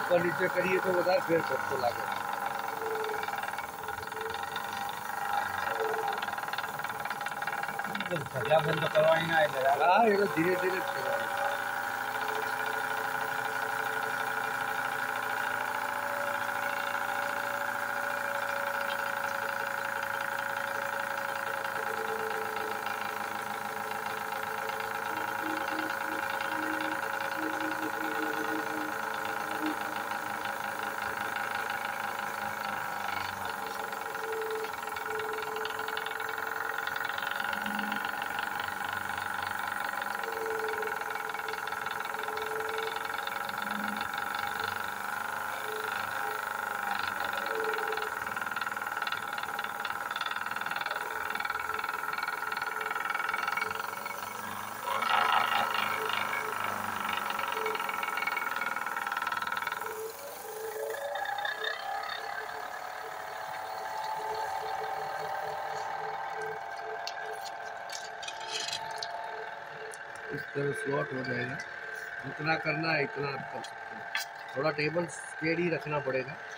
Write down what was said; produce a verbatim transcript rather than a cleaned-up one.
ऊपर नीचे करिए तो बता फिर सबको लागत। सजा बंद तो करवाई ना है। हाँ ये धीरे धीरे करवाए। इस तरह स्लॉट हो जाएगा। जितना करना है इतना आप कर सकते हैं। थोड़ा टेबल स्टेडी रखना पड़ेगा।